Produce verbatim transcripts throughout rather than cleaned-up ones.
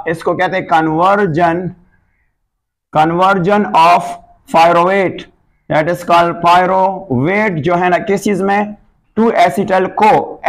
इसको कहते हैं conversion, conversion of pyruvate, that is called pyruvate जो है ना किस चीज में, to acetyl co,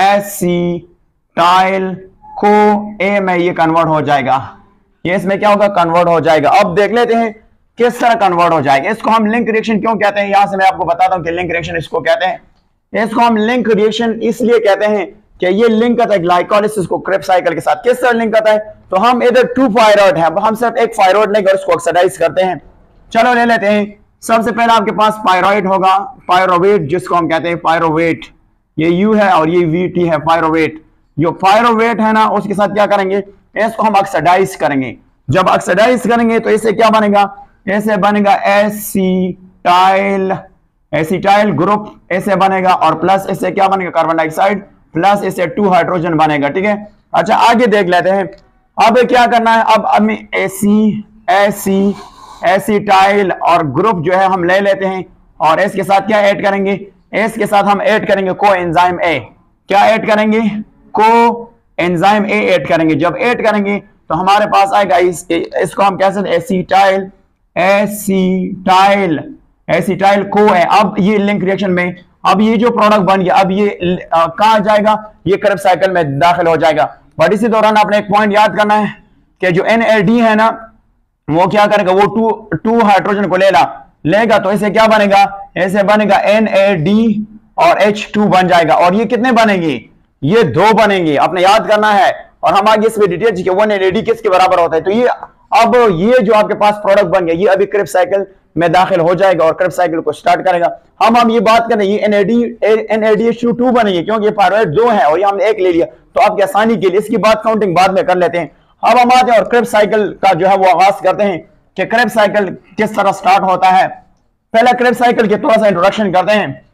acetyl co ए में ये कन्वर्ट हो जाएगा, ये इसमें क्या होगा, कन्वर्ट हो जाएगा। अब देख लेते हैं किस तरह कन्वर्ट हो जाएगा। इसको हम लिंक रिएक्शन क्यों कहते हैं, यहां से मैं आपको बताता हूं कि लिंक रिएक्शन इसको कहते हैं। इसको हम लिंक रिएक्शन इसलिए कहते हैं कि ये लिंक करता है ग्लाइकोलाइसिस को क्रेब्स साइकिल के साथ। किस तरह लिंक करता है, तो हम इधर टू पायरोड है, हम सिर्फ एक पायरोड लेंगे और उसको ऑक्सीडाइज करते हैं। चलो ले लेते हैं। सबसे पहले आपके पास पायरोइड होगा, पायरोवेट जिसको हम कहते हैं पायरोवेट, ये यू है और ये वी टी है, पायरोवेट। जो पायरोवेट है ना उसके साथ क्या करेंगे, इसको हम ऑक्सीडाइज करेंगे। जब ऑक्सीडाइज करेंगे तो इससे क्या बनेगा, ऐसे बनेगा एसिटाइल, एसिटाइल ग्रुप ऐसे बनेगा, और प्लस इससे क्या बनेगा, कार्बन डाइऑक्साइड, प्लस इससे टू हाइड्रोजन बनेगा। ठीक है, अच्छा आगे देख लेते हैं। अब क्या करना है, अब हमें एसी एसी एसिटाइल और ग्रुप जो है हम ले लेते हैं, और इसके साथ क्या ऐड करेंगे, इसके साथ हम ऐड करेंगे को एंजाइम ए। क्या ऐड करेंगे, को एंजाइम ए ऐड करेंगे। जब ऐड करेंगे तो हमारे पास आएगा इस, इसको हम कह सकते हैं एसिटाइल, एसिटाइल एसिटाइल को है। अब ये लिंक रिएक्शन में अब ये जो प्रोडक्ट बन गया, अब ये कहां जाएगा, ये क्रेब्स साइकिल में दाखिल हो जाएगा। बट इसी दौरान आपने एक पॉइंट याद करना है कि जो एन ए डी है ना वो क्या करेगा, वो टू टू हाइड्रोजन को लेगा लेगा तो इसे क्या बनेगा, ऐसे बनेगा एन ए डी और एच टू बन जाएगा। और ये कितने बनेंगे, ये दो बनेंगे, आपने याद करना है। और हम आगे इसमें डिटेल कि वन एन ए डी किसके बराबर होता है। तो ये अब ये जो आपके पास प्रोडक्ट बन गया, ये अभी क्रेब्स साइकिल में दाखिल हो जाएगा और क्रेब्स साइकिल को स्टार्ट करेगा। हम हम ये बात करें, ये N A D N A D H two बनेंगे क्योंकि पायरोवेट दो है और ये हमने एक ले लिया, तो आपकी आसानी के लिए इसकी बात काउंटिंग बाद में कर लेते हैं। अब हम आते हैं और क्रेब्स साइकिल का जो है वो आगाज करते हैं कि क्रेब्स साइकिल किस तरह स्टार्ट होता है। पहला क्रेब्स साइकिल के थोड़ा सा इंट्रोडक्शन करते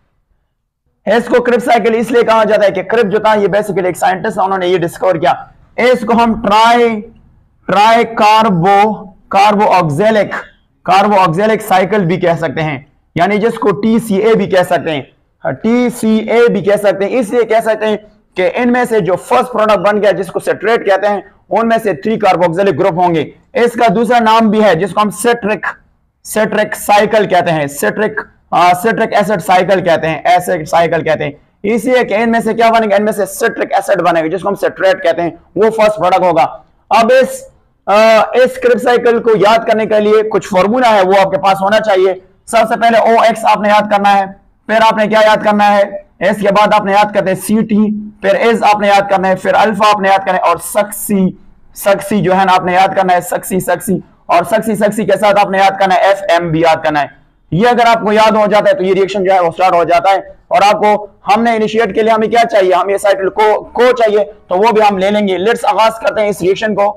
हैं। इसको क्रेब्स साइकिल इसलिए कहा जाता है कि क्रेब जो था ये बेसिकली एक साइंटिस्ट है, उन्होंने ये डिस्कवर किया। इसको हम tri tri carbo carbo oxalic carbo oxalic cycle भी कह सकते हैं, यानी जिसको टी सी ए भी कह सकते हैं, टी सी ए भी कह सकते हैं। इसलिए कह सकते हैं कि इनमें से जो फर्स्ट प्रोडक्ट बन गया जिसको सिट्रेट कहते हैं, उनमें से थ्री कार्बोक्सिलिक ग्रुप होंगे। इसका दूसरा नाम भी है जिसको हम सिट्रिक सिट्रिक साइकिल कहते हैं, सिट्रिक सिट्रिक एसिड साइकिल कहते हैं, एसिड साइकिल कहते हैं। इसलिए कि इनमें से क्या बनेगा, इनमें से सिट्रिक एसिड बनेगा जिसको हम सिट्रेट कहते हैं, वो फर्स्ट प्रोडक्ट होगा। अब इस आ, इस क्रेब्स साइकिल को याद करने के लिए कुछ फॉर्मूला है वो आपके पास होना चाहिए। सबसे पहले ओ एक्स आपने याद करना है, फिर आपने क्या याद करना है, इसके बाद आपने याद करते हैं सी टी, फिर इज आपने याद करना है, फिर अल्फा आपने याद करना है, और सक्सी सक्सी जो है ना आपने याद करना है, सक्सी सक्सी और सक्सी सक्सी के साथ आपने याद करना है एफ एम भी याद करना है। ये अगर आपको याद हो जाता है तो ये रिएक्शन जो है वो स्टार्ट हो जाता है। और आपको हमने इनिशिएट के लिए हमें क्या चाहिए, हमें साइकिल को को चाहिए, तो वो भी हम ले लेंगे। लेट्स आगाज करते हैं इस रिएक्शन को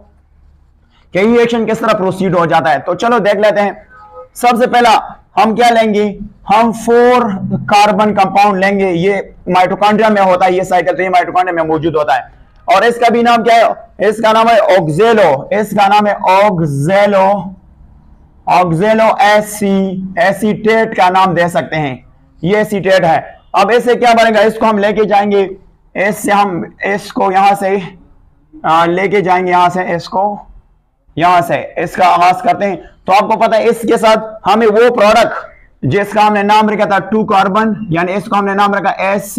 कि ये रिएक्शन किस तरह प्रोसीड हो जाता है। तो चलो देख लेते हैं। सबसे पहला हम क्या लेंगे, हम फोर कार्बन कंपाउंड लेंगे। ये माइटोकॉन्ड्रिया में होता है ये साइकिल, तो ये माइटोकॉन्ड्रिया में मौजूद होता है। और इसका भी नाम क्या है, इसका नाम है ऑक्जेलो, इसका नाम है ऑक्जेलो ऑक्जेलो एसी एसीटेट का नाम दे सकते हैं, ये एसीटेट है। अब इससे क्या बनेगा, इसको हम लेके जाएंगे, इससे हम इसको यहां से लेके जाएंगे, यहां से इसको यहां से इसका आगाज करते हैं। तो आपको पता है इसके साथ हमें वो प्रोडक्ट जिसका हमने नाम रखा था टू कार्बन, यानी इसको हमने नाम रखा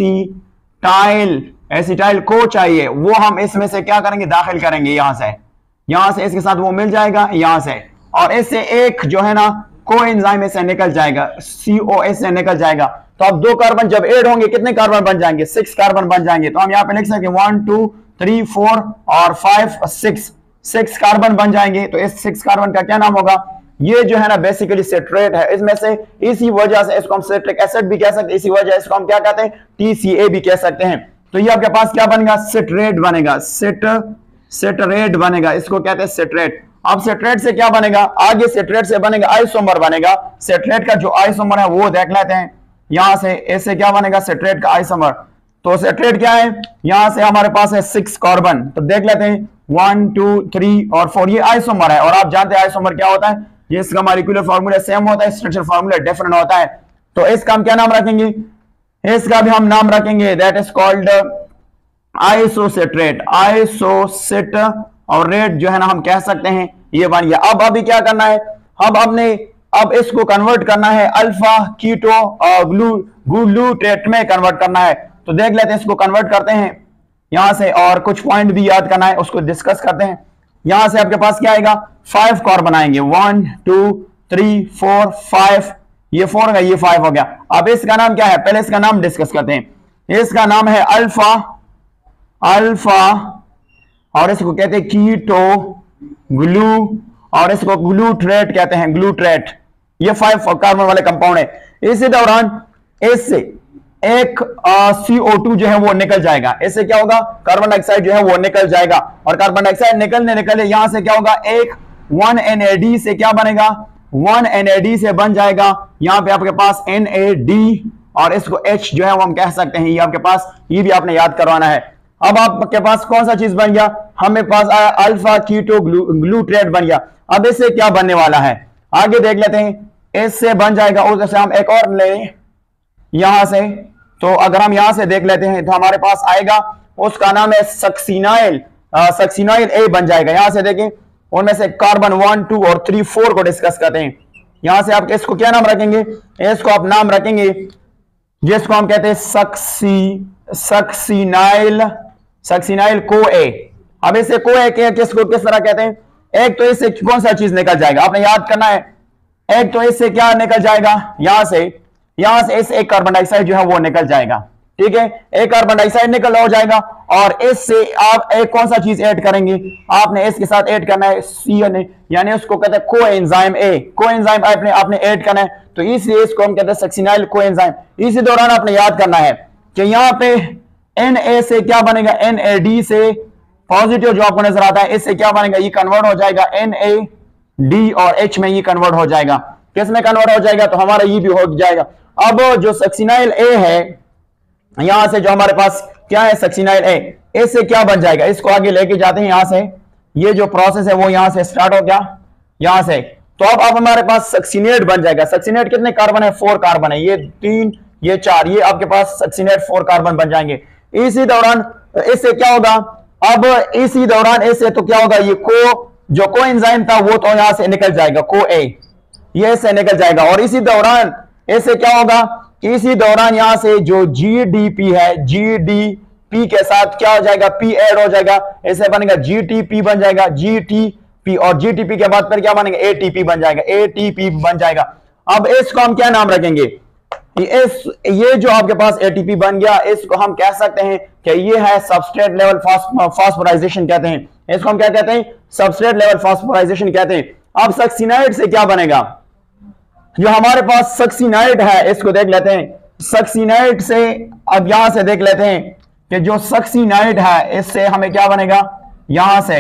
एसीटाइल एसीटाइल को चाहिए, वो हम इसमें से क्या करेंगे, दाखिल करेंगे यहां से यहां से इसके साथ वो मिल जाएगा यहां से, और इससे एक जो है ना को एंजाइम से निकल जाएगा, सी ओ एस से निकल जाएगा। तो अब दो कार्बन जब ऐड होंगे कितने कार्बन बन जाएंगे, सिक्स कार्बन बन जाएंगे। तो हम यहाँ पे लिख सकते हैं वन टू थ्री फोर और फाइव सिक्स सिक्स कार्बन बन जाएंगे। तो इस सिक्स कार्बन का क्या नाम होगा, ये जो है ना बेसिकली सिट्रेट है। इसमें से इसी वजह से इसको हम सिट्रिक एसिड भी कह सकते हैं, इसी वजह इसको हम क्या कहते हैं, टी सी ए भी कह सकते हैं। तो ये आपके पास क्या बनेगा, सिट्रेट बनेगा, सिट सिट्रेट बनेगा, इसको कहते हैं सिट्रेट। अब सिट्रेट से क्या बनेगा, आगे सिट्रेट से बनेगा आइसोमर बनेगा। सिट्रेट का जो आइसोमर है वो देख लेते हैं, यहां से इससे क्या बनेगा, सिट्रेट का आइसोमर। तो सिट्रेट क्या है, यहां से हमारे पास है सिक्स कार्बन, तो देख लेते हैं वन टू थ्री और फोर, ये आइसोमर है। और आप जानते हैं आइसोमर क्या होता है, ये इसका मॉलिक्यूलर फार्मूला सेम होता है, स्ट्रक्चर फार्मूला डिफरेंट होता है। तो इसका हम क्या नाम रखेंगे, इसका भी हम नाम रखेंगे that is called isocitrate isocitrate और रेट जो है ना हम कह सकते हैं ये बन गया। अब अभी क्या करना है, अब हमने अब इसको कन्वर्ट करना है अल्फा कीटो और ग्लू ग्लूट्रेट में कन्वर्ट करना है। तो देख लेते हैं, इसको कन्वर्ट करते हैं यहां से, और कुछ पॉइंट भी याद करना है उसको डिस्कस करते हैं। यहां से आपके पास क्या आएगा, फाइव कार्बन आएंगे, one two three four five, ये फोर का ये फाइव हो गया। अब इसका नाम क्या है, पहले इसका नाम डिस्कस करते हैं। इसका नाम है अल्फा अल्फा और इसको कहते हैं कीटो ग्लू और इसको ग्लूट्रेट कहते हैं, ग्लूट्रेट। ये फाइव कार्बन वाले कंपाउंड है। इसी दौरान इससे एक सी ओ टू जो है वो निकल जाएगा। इससे क्या होगा, कार्बन डाइऑक्साइड जो है वो निकल जाएगा और कार्बन डाइऑक्साइड निकलने निकले यहां से क्या होगा, एक वन एन ए डी से क्या बनेगा, वन एन ए डी से बन जाएगा। यहां पे आपके पास एन ए डी और इसको H जो है वो हम कह सकते हैं, ये आपके पास, ये भी आपने याद करवाना है। अब आपके पास कौन सा चीज बन गया, हमें पास आया अल्फा कीटो ग्लू ग्लूट्रेट बन गया। अब इससे क्या बनने वाला है, आगे देख लेते हैं। इससे बन जाएगा, उससे हम एक और ले यहां से, तो अगर हम यहां से देख लेते हैं तो हमारे पास आएगा, उसका नाम है सक्सिनाइल, सक्सिनाइल ए बन जाएगा। यहां से देखें, उनमें से कार्बन वन टू और थ्री फोर को डिस्कस करते हैं। यहां से आप इसको क्या नाम रखेंगे, इसको आप नाम रखेंगे जिसको हम कहते हैं सक्सी सक्सिनाइल सक्सिनाइल को ए। अब इसे को ए के किसको किस तरह कहते हैं, एक तो इससे कौन सा चीज निकल जाएगा, आपने याद करना है। एक तो इससे क्या निकल जाएगा, यहां से यहां से इस एक कार्बन डाइऑक्साइड जो है वो निकल जाएगा, ठीक है, एक कार्बन डाइऑक्साइड निकल हो जाएगा। और इससे आप एक कौन सा चीज ऐड करेंगे, आपने इसके साथ ऐड करना है सी एन ए, यानी उसको कहते हैं कोएंजाइम ए, कोएंजाइम आपने आपने ऐड करना है, तो इसलिए इसको हम कहते हैं सक्सिनाइल कोएंजाइम। इसी दौरान आपने याद करना है कि यहां पे एन ए से क्या बनेगा, एन ए डी से पॉजिटिव जो आपको नजर आता है, इससे क्या बनेगा, ये कन्वर्ट हो जाएगा एन ए डी और एच में ये कन्वर्ट हो जाएगा। किस में कन्वर्ट हो जाएगा, तो हमारा ये भी हो जाएगा। अब जो सक्सिनाइल ए है, यहां से जो हमारे पास क्या है सक्सिनाइल ए, इससे क्या बन जाएगा, इसको आगे लेके जाते हैं। यहां से ये जो प्रोसेस है वो यहां से स्टार्ट हो गया, यहां से, तो अब अब हमारे पास सक्सिनेट बन जाएगा। सक्सिनेट कितने कार्बन है, फोर कार्बन है, ये तीन ये चार, ये आपके पास सक्सिनेट फोर कार्बन बन जाएंगे। इसी दौरान इससे क्या होगा, अब इसी दौरान इससे तो क्या होगा, ये को जो को एंजाइम था वो तो यहां से निकल जाएगा, को ए, ये इससे निकल जाएगा। और इसी दौरान इससे क्या होगा, इसी दौरान यहां से जो जी डी पी है, जी डी पी के साथ क्या हो जाएगा, पी ऐड हो जाएगा, ऐसे बनेगा जी टी पी बन जाएगा, जी टी पी, और जी टी पी के बाद फिर क्या बनेगा, ए टी पी बन जाएगा, ए टी पी बन जाएगा। अब इसको हम क्या नाम रखेंगे, इस ये जो आपके पास ए टी पी बन गया, इसको हम कह सकते हैं कि ये है सबस्ट्रेट लेवल फास्फोराइजेशन कहते हैं, इसको हम क्या कहते हैं, सबस्ट्रेट लेवल फास्फोराइजेशन कहते हैं। अब सक्सिनाइड से क्या बनेगा, जो हमारे पास सक्सिनाइड है, इसको देख लेते हैं। सक्सिनाइड से अब यहां से देख लेते हैं कि जो सक्सिनाइड है, इससे हमें क्या बनेगा, यहां से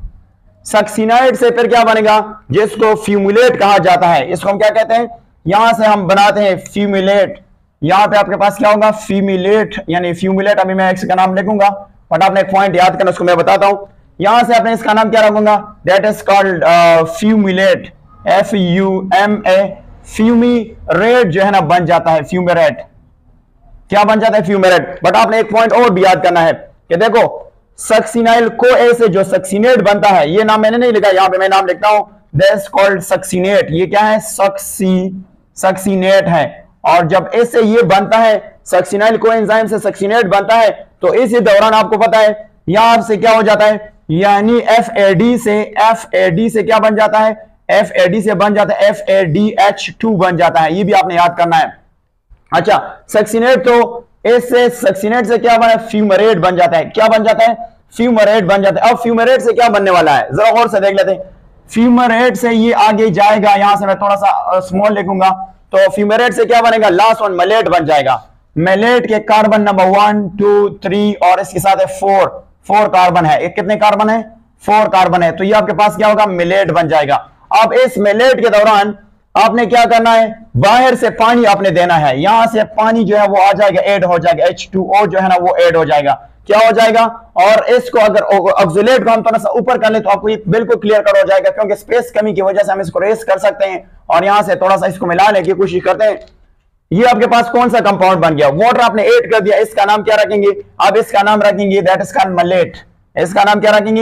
सक्सिनाइड से फिर क्या बनेगा, जिसको फ्यूमुलेट कहा जाता है, इसको हम क्या कहते हैं, यहां से हम बनाते हैं फ्यूमुलेट। यहां पे आपके पास क्या होगा, फ्यूमुलेट, यानी फ्यूमुलेट, अभी मैं इसका नाम लिखूंगा, बट आपने एक पॉइंट याद करना, उसको मैं बताता हूं। यहां से आपने इसका नाम क्या रखूंगा, that is called fumarate, F U M A, fumarate जो है ना बन जाता है, फ्यूमेरेट क्या बन जाता है, फ्यूमेरेट। बट आपने एक पॉइंट और भी याद करना है कि देखो सक्सिनाइल को ए से जो सक्सिनेट बनता है, ये नाम मैंने नहीं लिखा, यहां पे मैं नाम लिखता हूं, दैट्स कॉल्ड सक्सिनेट। ये क्या है, सक्सी सक्सिनेट है। और जब इससे ये बनता है, सक्सिनाइल कोएंजाइम से सक्सिनेट बनता है, तो इसी दौरान आपको पता है यहां से क्या हो जाता है, यानी एफ ए डी से एफ ए डी से क्या बन जाता है, एफ ए डी से बन जाता है F A D H two बन जाता है, ये भी आपने याद करना है। अच्छा, सक्सिनेट, तो इससे सक्सिनेट से क्या बना, फ्यूमरेट बन जाता है, क्या बन जाता है, फ्यूमरेट बन जाता है। अब फ्यूमरेट से क्या बनने वाला है, जरा और से देख लेते हैं। फ्यूमरेट से ये आगे जाएगा, यहां से मैं थोड़ा सा स्मॉल लिखूंगा, तो फ्यूमरेट से क्या बनेगा, लास्ट वन मेलेट बन जाएगा। मेलेट के carbon number one two three और इसके साथ है फोर, फोर कार्बन है, एक कितने कार्बन है, फोर कार्बन है, तो ये आपके पास क्या होगा, मिलेट बन जाएगा। अब इस मिलेट के दौरान आपने क्या करना है, बाहर से पानी आपने देना है, यहां से पानी जो है वो आ जाएगा, ऐड हो जाएगा, एच टू ओ जो है ना वो ऐड हो जाएगा, क्या हो जाएगा। और इसको अगर ऑक्सीलेट को हम थोड़ा सा ऊपर कर ले तो आपको ये बिल्कुल क्लियर कर हो जाएगा, क्योंकि स्पेस कमी की वजह से हम इसको रेस कर सकते हैं और यहां से थोड़ा सा इसको मिलाने की कोशिश करते हैं। ये आपके पास कौन सा कंपाउंड बन गया, वाटर आपने ऐड कर दिया, इसका नाम क्या रखेंगे, अब इसका नाम रखेंगे दैट इज कॉल्ड मलेट, इसका नाम क्या रखेंगे,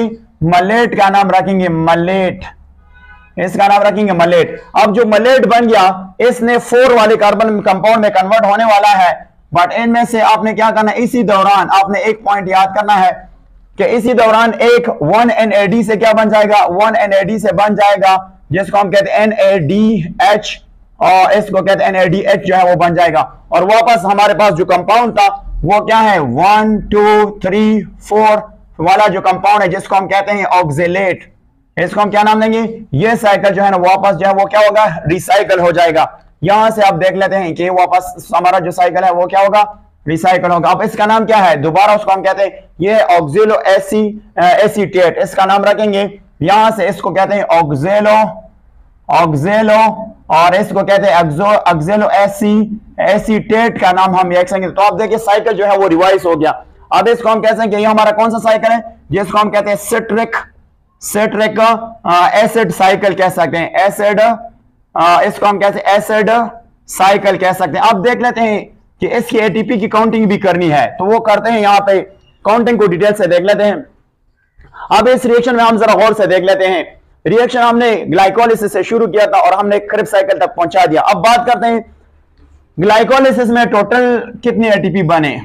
मलेट का नाम रखेंगे मलेट, इसका नाम रखेंगे मलेट। अब जो मलेट बन गया इसने फोर वाले कार्बन कंपाउंड में कन्वर्ट होने वाला है, बट इनमें से आपने क्या करना है, इसी दौरान आपने एक पॉइंट याद करना है कि इसी दौरान एक वन एन ए डी से क्या बन जाएगा, वन एन ए डी से बन जाएगा जिसको हम कहते हैं एन ए डी एच, और इसको कहते हैं एन ए डी एच जो है वो बन जाएगा। और वापस हमारे पास जो कंपाउंड था वो क्या है, वन टू थ्री फोर वाला जो कंपाउंड है जिसको हम कहते हैं ऑक्जेलेट, इसको हम क्या नाम देंगे, ये साइकिल जो है ना वापस जो है वो क्या होगा, रिसाइकल हो जाएगा। यहां से आप देख लेते हैं कि वापस हमारा जो साइकिल है वो क्या होगा, रिसाइकल होगा। अब इसका नाम क्या है, दोबारा उसको हम कहते हैं ये ऑक्जेलो एसी एसीटेट, इसका नाम रखेंगे। यहां से इसको कहते हैं ऑक्जेलो ऑक्जेलो और इसको कहते हैं ऑक्जेलो एसी एसीटेट का नाम हम लिख सकेंगे। तो आप देखिए साइकिल जो है वो रिवाइज हो गया। अब इसको हम कह सकते हैं ये हमारा कौन सा साइकिल है, जिसको हम कहते हैं सिट्रिक सिट्रिक एसिड साइकिल कह सकते हैं, एसिड इसको हम कहते हैं एसिड साइकिल कह सकते हैं। अब देख लेते हैं कि इसकी एटीपी की काउंटिंग भी करनी है, तो वो करते हैं, यहां पे काउंटिंग को डिटेल से देख लेते हैं। अब इस रिएक्शन में हम जरा गौर से देख लेते हैं। रिएक्शन हमने ग्लाइकोलिसिस से शुरू किया था और हमने क्रिब साइकिल तक पहुंचा दिया। अब बात करते हैं ग्लाइकोलिसिस में टोटल कितने एटीपी बने,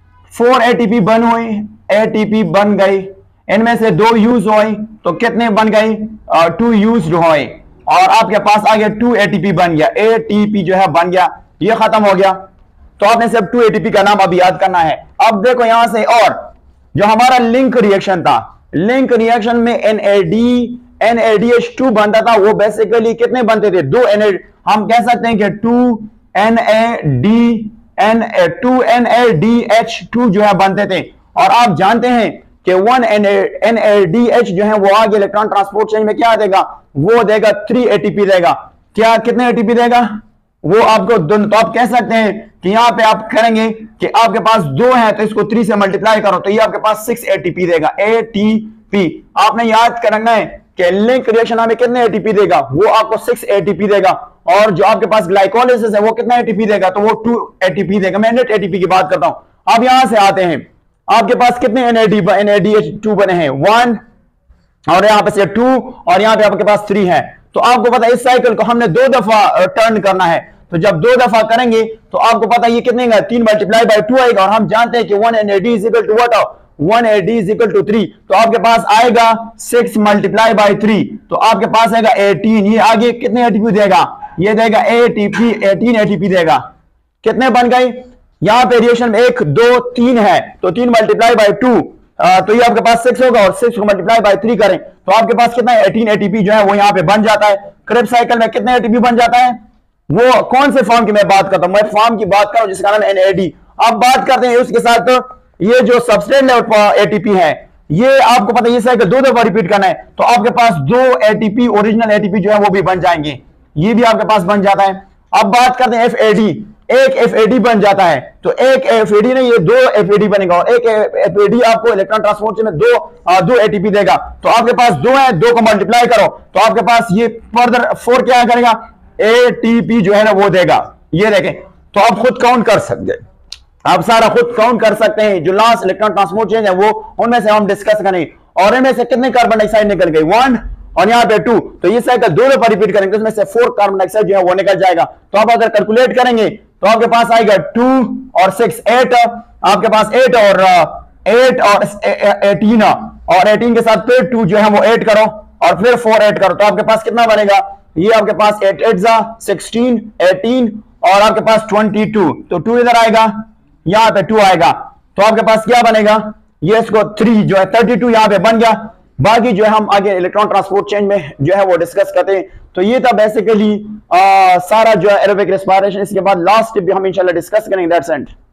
फोर एटीपी बन हुई, एटीपी बन गई, इनमें से दो यूज हुई तो कितने बन गई, टू यूज हुए, और आपके पास आगे टू एटीपी बन गया, एटीपी जो है बन गया, ये खत्म हो गया। तो आपने सिर्फ टू एटीपी का नाम अभी याद करना है। अब देखो यहां से, और जो हमारा लिंक रिएक्शन था, लिंक रिएक्शन में N A D N A D H two बनता था, वो बेसिकली कितने बनते थे, दो एन ए, हम कह सकते हैं कि two N A D N two N A D H two जो है बनते थे। और आप जानते हैं कि one N A D H जो है वो आगे इलेक्ट्रॉन ट्रांसपोर्ट चेंज में क्या देगा, वो देगा थ्री एटीपी देगा। क्या कितने एटीपी देगा, वो आपको, तो आप कह सकते हैं कि यहां पे आप करेंगे कि आपके पास दो है तो इसको थ्री से मल्टीप्लाई करो तो ये आपके पास सिक्स एटीपी देगा, एटीपी। आपने याद करना है कि लिंक रिएक्शन हमें कितने एटीपी देगा, वो आपको सिक्स एटीपी देगा, और जो आपके पास ग्लाइकोलिसिस है वो कितना एटीपी देगा, तो वो टू एटीपी देगा। मैं नेट एटीपी की बात करता हूं। अब यहां से आते हैं, आपके पास कितने एनएडी एनएडीएच टू बने हैं, वन, और यहां पे से टू, और यहां पे आपके पास थ्री है। तो आपको पता है इस साइकिल को हमने दो दफा टर्न करना है, तो जब दो दफा करेंगे तो आपको पता है ये कितने का, तीन मल्टीप्लाई बाय टू आएगा, और हम जानते हैं कि one NAD is equal to what, one AD is equal to three, तो आपके पास आएगा सिक्स मल्टीप्लाई बाय थ्री, तो आपके पास आएगा एटीन। ये आगे कितने एटीपी देगा, ये देगा एटीपी, एटीन एटीपी देगा। कितने बन गए, यहां पे रिएक्शन में एक दो तीन है, तो तीन मल्टीप्लाई बाय टू, तो ये आपके पास सिक्स होगा, और सिक्स को मल्टीप्लाई बाय थ्री करें तो आपके पास कितना है, एटीन एटीपी जो है वो यहां पे बन जाता है। क्रिब साइकिल में कितने एटीपी बन जाता है, वो कौन से फॉर्म की मैं बात करता हूं, मैं फॉर्म की बात कर रहा हूं जिसका नाम एनएडी। अब बात करते हैं उसके साथ, ये जो सबस्ट्रेट लेवल एटीपी है, ये आपको पता है ये साइकिल दो दफा रिपीट करना है, तो आपके पास दो एटीपी ओरिजिनल एटीपी जो है वो भी बन जाएंगे, ये भी आपके पास बन जाता है। अब बात करते हैं एफएडी, एक एफएडी बन जाता है, तो एक एफएडी नहीं, ये दो एफएडी बनेगा, और एक एफएडी आपको इलेक्ट्रॉन ट्रांसपोर्ट में दो आ, दो एटीपी देगा। तो आपके पास दो है, दो को मल्टीप्लाई करो तो आपके पास ये फर्दर फोर क्या करेगा, एटीपी जो है ना वो देगा। ये देखें, तो आप खुद काउंट कर सकते हैं, आप सारा खुद काउंट कर सकते हैं। जो लास्ट इलेक्ट्रॉन ट्रांसपोर्ट चेंज है वो उनमें से हम डिस्कस करेंगे, और इनमें से कितने कार्बन डाइऑक्साइड निकल गए, वन, और यहाँ पे टू, तो ये साइकिल दो दफा रिपीट करेंगे तो इसमें से फोर कार्बन डाइऑक्साइड जो है वो निकल जाएगा। तो आप अगर कैलकुलेट करेंगे तो आपके पास आएगा टू और सिक्स, एट, आपके पास एट और एट और एटीन, और एटीन के साथ फिर टू जो है वो एट करो, और फिर फोर एट करो, तो आपके पास कितना बनेगा, ये आपके पास एट एट जा सिक्सटीन, एटीन, और आपके पास ट्वेंटी टू, तो टू इधर आएगा, यहां पे टू आएगा, तो आपके पास क्या बनेगा, ये इसको थ्री जो है थर्टी टू यहां पे बन गया। बाकी जो है हम आगे इलेक्ट्रॉन ट्रांसपोर्ट चेंज में जो है वो डिस्कस करते हैं। तो ये था बेसिकली सारा जो है एरोबिक रेस्पिरेशन। इसके बाद लास्ट भी हम इंशाल्लाह डिस्कस करेंगे। That's it.